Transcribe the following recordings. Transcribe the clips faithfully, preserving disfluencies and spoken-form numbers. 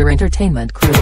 Monster Entertainment Crew.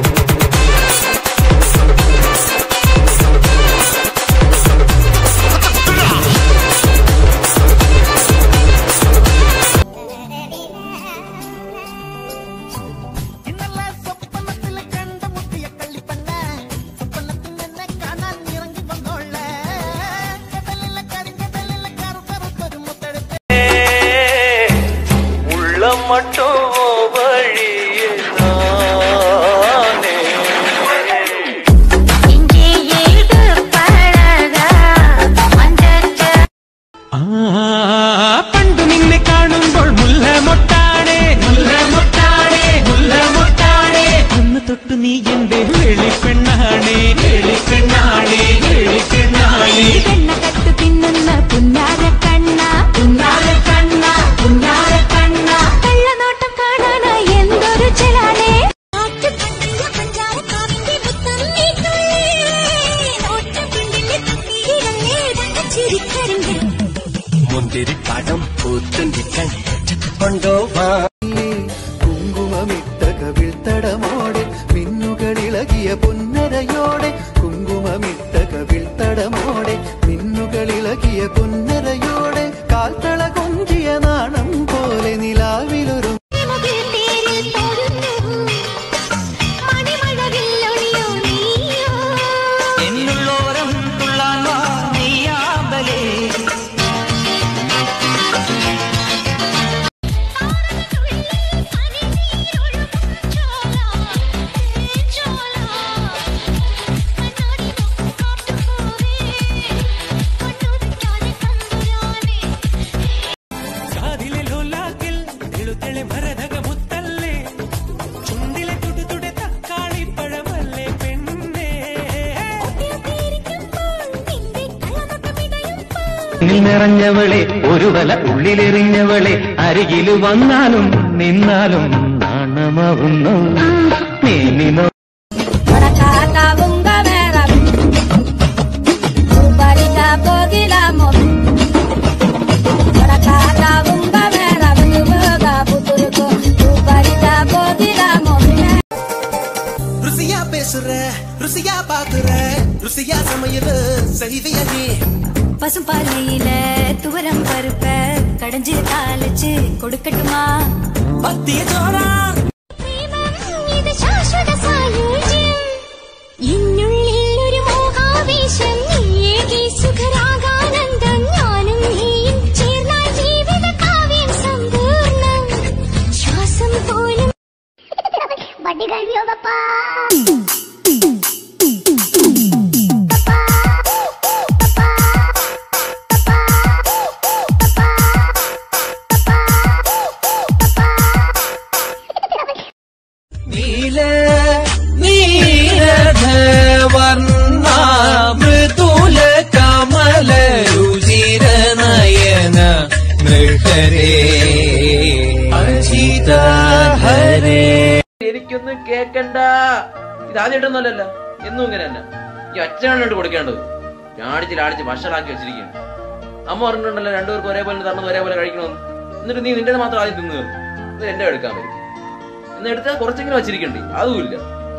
കുങ്കുമമിട്ട കവിൾത്തടമോടെ മിന്നുകളിളകിയ പൊന്നരയോടെ കുങ്കുമമിട്ട കവിൾത്തടമോടെ മിന്നുകളിളകിയ പൊന്നരയോടെ കാൽത്തള കൊഞ്ചിയ നാണം പോലെ നിലാവിലൊരു നിറഞ്ഞവളെ ഒരു വല ഉള്ളിലെറിഞ്ഞവളെ അരികിൽ വന്നാലും നിന്നാലും നാണമാവുന്നു നീ നിന്നോ பசும்பாலையில துவரம் பருப்ப கடைஞ்சு தாளிச்சு கொடுக்கட்டுமா பத்திய சோறா இது சாஸ்வத சாயுஜ்யம் இன்னுள்ளில் ஒரு மோகாவேശം നീയേ സുഖരാഗാനന്ദം ഞാനും നീയും ചേർന്നാൽ ജീവിത കാവ്യം സമ്പൂർണ്ണം ശ്വാസം പോലും വടി കഴിയോ പപ്പാ എനിക്കൊന്നും കേക്കണ്ട. ഇത് ആദ്യമായിട്ടൊന്നുമല്ലല്ലോ, എന്നും ഇങ്ങനെ തന്നെ. ഈ അച്ഛനാണ് കൊടുക്കേണ്ടത്. ഞാടിച്ച് ലാടിച്ച് വഷളാക്കി വെച്ചിരിക്കുകയാണ്. അമ്മ പറഞ്ഞിട്ടുണ്ടല്ലോ രണ്ടുപേർക്ക് ഒരേപോലെ തരണം ഒരേപോലെ കഴിക്കണമെന്ന്. എന്നിട്ട് നീ നിന്റെ മാത്രം ആദ്യം തിന്നു കയറും. ഇത് എന്റെ എടുക്കാൻ വരും. എന്ന് എടുത്താൽ കുറച്ചെങ്കിലും വച്ചിരിക്കണ്ടേ? അതുമില്ല.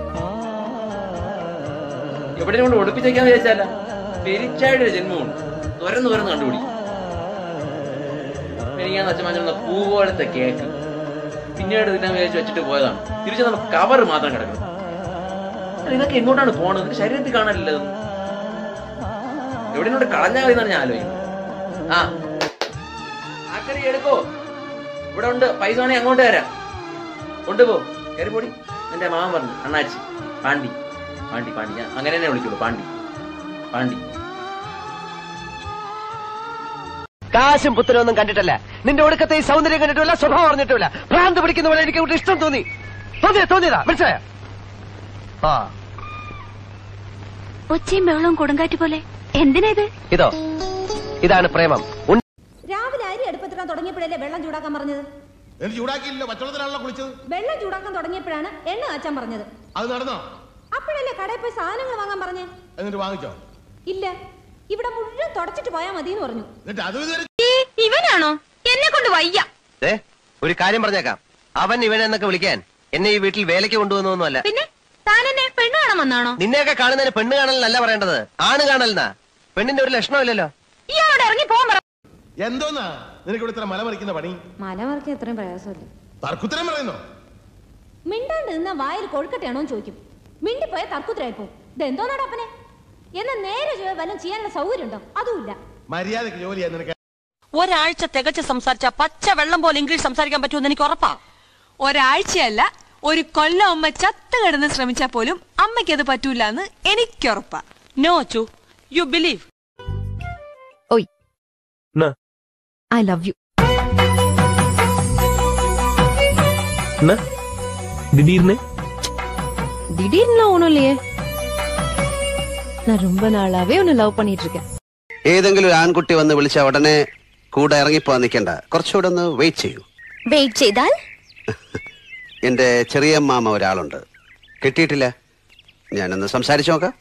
എവിടെയും കൊണ്ട് ഒളിപ്പിച്ചേക്കാന്ന് വിചാരിച്ചാല പെരിച്ചായുടെ ജന്മമുണ്ട്. തുരന്ന് തുരന്ന് കണ്ടുപിടിക്കും. എനിക്കാന്ന് അച്ഛൻ മഞ്ഞ പൂ പോലത്തെ കേക്ക് പിന്നീട് ഇതിനെ വിചാരിച്ച് വെച്ചിട്ട് പോയതാണ്. തിരിച്ചു നമുക്ക് കവർ മാത്രം കിടക്കണം. ഇതൊക്കെ എങ്ങോട്ടാണ് പോണത്? ശരീരത്തിൽ കാണാനില്ല. എവിടെയോട്ട് കളഞ്ഞാൽ മതി എന്നാണ് ഞാൻ ആലോചിക്കുന്നത്. ആ ആക്കറി എടുക്കോ? ഇവിടെ ഉണ്ട്. പൈസ വേണേ അങ്ങോട്ട് തരാം. കൊണ്ടുപോ. കയറി പോടി. എന്റെ മാമൻ പറഞ്ഞു അണ്ണാച്ചി പാണ്ടി പാണ്ടി പാണ്ടി ഞാൻ അങ്ങനെ തന്നെ വിളിക്കുള്ളൂ. പാണ്ടി പാണ്ടി. കാശും പുത്തനൊന്നും കണ്ടിട്ടല്ല, നിന്റെ ഒടുക്കത്തെ ഈ സൗന്ദര്യം കണ്ടിട്ടില്ല, സ്വഭാവം അറിഞ്ഞിട്ടില്ല. ഭ്രാന്ത് പിടിക്കുന്ന പോലെ എനിക്ക് ഇവിടെ ഇഷ്ടം തോന്നി. തോന്നിയ തോന്നിയതാ മനസ്സിലായ? ആ ഒച്ചയും ബഹളവും കൊടുങ്കാറ്റ് പോലെ. എന്തിനാ ഇത്? ഇതോ ഇതാണ് പ്രേമം. രാവിലെ അരി അടുപ്പത്തിടാൻ തുടങ്ങിയപ്പോഴല്ലേ വെള്ളം ചൂടാക്കാൻ പറഞ്ഞത്? ചൂടാക്കിയില്ല, പച്ചവെള്ളത്തിലാണല്ലോ കുളിച്ചത്. വെള്ളം ചൂടാക്കാൻ തുടങ്ങിയപ്പോഴാണ് എണ്ണ കാച്ചാൻ പറഞ്ഞത്. അത് നടന്നോ? അപ്പോഴല്ലേ കടയിൽ പോയി സാധനങ്ങൾ വാങ്ങാൻ പറഞ്ഞേ? എന്നിട്ട് വാങ്ങിച്ചോ? ഇല്ല, ഇവിടെ മുഴുവൻ തുടച്ചിട്ട് പോയാ മതി എന്ന് പറഞ്ഞു. ഇവനാണോ? എന്നെ കൊണ്ട് വയ്യ. ഒരു കാര്യം പറഞ്ഞേക്കാം, അവൻ ഇവനെന്നൊക്കെ വിളിക്കാൻ എന്നെ ഈ വീട്ടിൽ വേലയ്ക്ക് കൊണ്ടുവന്നൊന്നുമല്ല. പിന്നെ താൻ എന്നെ പെണ്ണ് കാണാൻ വന്നാണോ? നിന്നെയൊക്കെ കാണുന്നതിന് പെണ്ണ് കാണലെന്നല്ല പറയേണ്ടത്, ആണ് കാണലെന്നാ. പെണ്ണിന്റെ ഒരു ലക്ഷണമില്ലല്ലോ. ഇയാളോട് ഇറങ്ങി പോകാൻ പറ. എന്തോന്നാ നിനക്ക് ഇവിടെ ഇത്ര മലമറിക്കുന്ന പണി? മലമറിക്കാൻ എത്രയും പ്രയാസമല്ലേ? തർക്കുത്തരം പറയുന്നോ? മിണ്ടാണ്ട് നിന്ന വായിൽ കൊഴുക്കട്ടെയാണോ ചോദിക്കും. മിണ്ടിപ്പോയ തർക്കുത്തരായിപ്പോ. ഇതെന്തോ നടപ്പനെ എന്ന് നേരെ വല്ലതും ചെയ്യാനുള്ള സൗകര്യം ഉണ്ടോ? അതുമില്ല. മര്യാദക്ക് ജോലി ചെയ്യാൻ നിനക്ക് ഒരാഴ്ച തികച്ച് സംസാരിച്ച പച്ച വെള്ളം പോലെ ഇംഗ്ലീഷ് സംസാരിക്കാൻ പറ്റുമെന്ന് എനിക്ക് ഉറപ്പാ. ഒരാഴ്ചയല്ല, ഒരു കൊല്ലം അമ്മ ചത്ത് കിടന്ന് ശ്രമിച്ചാൽ പോലും അമ്മയ്ക്ക് അത് പറ്റൂല എന്ന് എനിക്ക് ഉറപ്പാ. നോ ചു, യു ബിലീവ്. ഓയ് ഐ ലവ് യു. திடீர்னு திடீர்னு ஒண்ணும் இல்லையே. நான் ரொம்ப நாளாவே உன்னை லவ் பண்ணிட்டு இருக்கேன். ഏതെങ്കിലും ഒരു ആൺകുട്ടി വന്ന് വിളിച്ച ഉടനെ കൂടെ ഇറങ്ങിപ്പോ നിൽക്കണ്ട, കുറച്ചുകൂടെ ഒന്ന് വെയിറ്റ് ചെയ്യൂ. വെയിറ്റ് ചെയ്താൽ? എന്റെ ചെറിയ മാമ ഒരാളുണ്ട്, കിട്ടിയിട്ടില്ല. ഞാനൊന്ന് സംസാരിച്ചു നോക്കാം.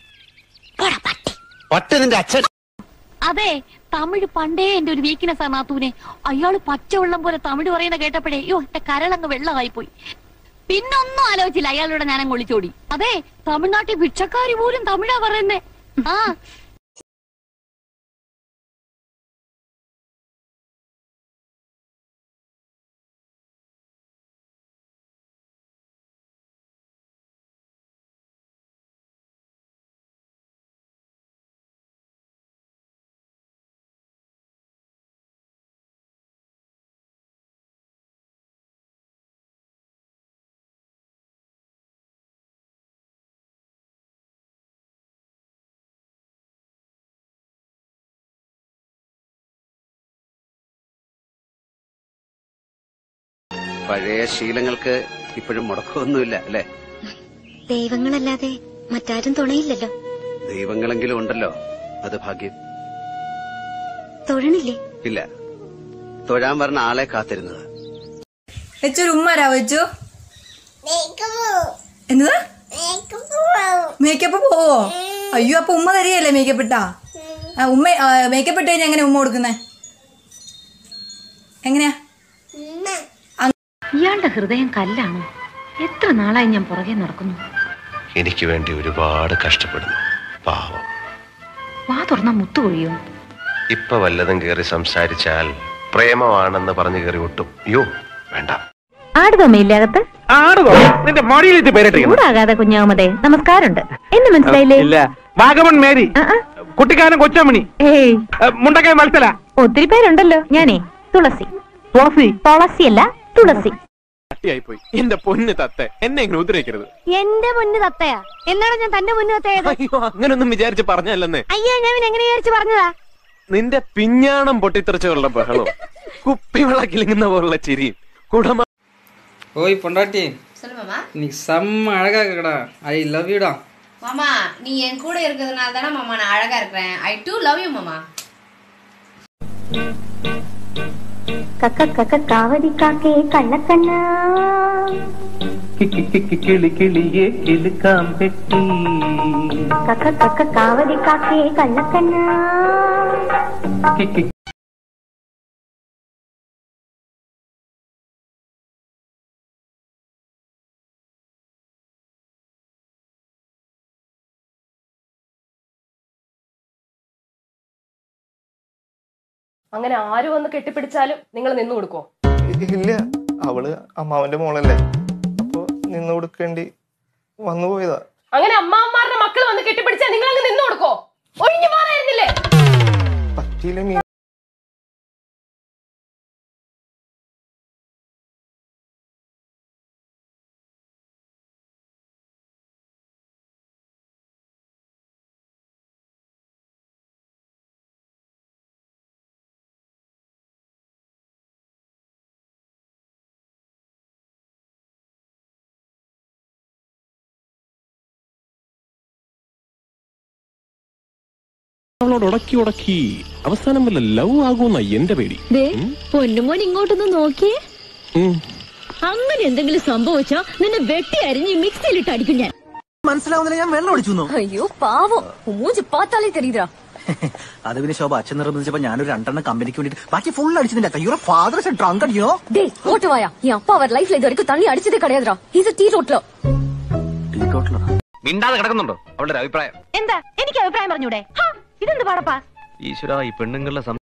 പട്ട് നിന്റെ അച്ഛൻ. അതെ, തമിഴ് പണ്ടേ എന്റെ ഒരു വീക്ക്നെസ് ആണ് നാത്തൂനെ. അയാള് പച്ചവെള്ളം പോലെ തമിഴ് പറയുന്ന കേട്ടപ്പോഴേ യോ എന്റെ കരളങ്ങ് വെള്ളമായി പോയി. പിന്നൊന്നും ആലോചിച്ചില്ല, അയാളുടെ ഞാനങ്ങ് ഒളിച്ചോടി. അതെ, തമിഴ്നാട്ടിൽ ഭിക്ഷക്കാരി പോലും തമിഴാ പറയുന്നേ. ആ പഴയ ശീലങ്ങൾക്ക് ഇപ്പോഴും മുടക്കമൊന്നുമില്ല അല്ലേ? ദൈവങ്ങളല്ലാതെ മറ്റാരും തുണയില്ലല്ലോ. ദൈവങ്ങളെങ്കിലും ഉണ്ടല്ലോ, അത് ഭാഗ്യം. തൊഴണില്ലേ? ഇല്ല, തൊഴാൻ പറഞ്ഞ ആളെ കാത്തിരുന്നത്. വെച്ചൊരു ഉമ്മാരാ വെച്ചു. എന്നതാ മേക്കപ്പ് പോവോ? അയ്യോ, അപ്പൊ ഉമ്മ തരികയല്ലേ മേക്കപ്പ് ഇട്ടാ? ഉമ്മ മേക്കപ്പ് ഇട്ട് കഴിഞ്ഞാൽ എങ്ങനെ ഉമ്മ കൊടുക്കുന്നേ? എങ്ങനെയാ? ഇയാളുടെ ഹൃദയം കല്ലാണോ? എത്ര നാളായി ഞാൻ പുറകെ നടക്കുന്നു. എനിക്ക് വേണ്ടി ഒരുപാട് കഷ്ടപ്പെടുന്നു, പാവം. വാ തുറന്നാ മുത്തുകൊഴിയോ? ഇപ്പൊ വല്ലതും കേറി സംസാരിച്ചാൽ പ്രേമമാണെന്ന് പറഞ്ഞു കയറി ഒട്ടും. യോ വേണ്ട. ആടുതോമയില്ലകത്ത് ചൂടാകാതെ കുഞ്ഞാമതേ, നമസ്കാരമുണ്ട്. എന്നെ മനസ്സിലായില്ലേ? ഇല്ല. വാഗമൺ മേരി, കുട്ടിക്കാരൻ കൊച്ചമണി, മുണ്ടക്കായ മത്സര, ഒത്തിരി പേരുണ്ടല്ലോ. ഞാനേ തുളസി. തുളസി തുളസിയല്ല, തുളസി. പോയി എന്റെ പൊന്ന് തത്തെ, എന്നെ ഇങ്ങനെ ഉദ്രവിക്കരുത്. എന്റെ മുന്ന് തത്തയാ? എന്നാണ് ഞാൻ തന്റെ മുന്ന് തത്തയത്? അയ്യോ, അങ്ങനൊന്നും വിചാരിച്ച് പറഞ്ഞല്ലെന്നേ. അയ്യോ, ഞാൻ എങ്ങനെ വിചാരിച്ച് പറഞ്ഞതാ? നിന്റെ പിഞ്ഞാണം പൊട്ടിത്തെറിച്ചുള്ള ബഹളവും കുപ്പിവെള്ള കിലുങ്ങുന്ന പോലുള്ള ചിരിയും കുടമ. ஓய் பொண்டாட்டி, நீ செம்ம அழகா இருக்கடா. ஐ லவ் யூடா. மாமா, நீ என் கூட இருக்கிறதுனால தானே மாமா நான் அழகா இருக்கிறேன். ஐ டூ லவ் யூ மாமா. கக்க கக்க காவடி காக்கே கண்ணக்கண்ணா, കിളി കിളിയെ കിളുക്കാം പെട്ടി. கக்க கக்க காவடி காக்கே கண்ணக்கண்ணா. അങ്ങനെ ആര് വന്ന് കെട്ടിപ്പിടിച്ചാലും നിങ്ങൾ നിന്നു കൊടുക്കോ? ഇല്ല, അവള് അമ്മാവന്റെ മോളല്ലേ, അപ്പൊ നിന്നു കൊടുക്കേണ്ടി വന്നു പോയതാ. അങ്ങനെ അമ്മാവന്മാരുടെ മക്കൾ വന്ന് കെട്ടിപ്പിടിച്ചാൽ നിങ്ങൾ അങ്ങ് നിന്നു കൊടുക്കോ? ഒഴിഞ്ഞു മാറായിരുന്നില്ലേ? പറ്റിയില്ല മീ. ഉടക്കി ഉടക്കി അവസാനം വല്ല ലവ് ആകുമെന്ന എന്റെ പേടി. പൊന്നുമോൻ ഇങ്ങോട്ടൊന്ന് നോക്കിയേ. അങ്ങനെ എന്തെങ്കിലും സംഭവിച്ചാ നിന്നെ വെട്ടി അരിഞ്ഞ് മിക്സിയിലിട്ട് അടിക്കും ഞാൻ. മനസ്സിലാവുന്നില്ല, ഞാൻ വെള്ളം ഒഴിച്ചു. അയ്യോ പാവം, മൂഞ്ചി പാത്താലേ തെരീതാ. അത് പിന്നെ ശോഭ അച്ഛൻ നിർബന്ധിച്ചപ്പോ ഞാനൊരു രണ്ടെണ്ണം കമ്പനിക്ക് വേണ്ടിട്ട് ബാക്കി ഫുൾ അടിച്ചില്ല your father is a drunk you know டேய் ஓட்டு வாயா என் அப்பா அவர் லைஃப்ல இது வரைக்கும் தண்ணி அடிச்சதே கிடையாதுடா ஹீஸ் எ டீ ரோட்லர் ടീ ടോട്ടലോ മിണ്ടാതെ കിടക്കുന്നുണ്ടോ അവളുടെ അഭിപ്രായം എന്താ എനിക്ക് അഭിപ്രായം പറഞ്ഞൂടെ ഇതെന്ത് പാടപ്പാ ഈശ്വര ഈ പെണ്ണുങ്ങളുടെ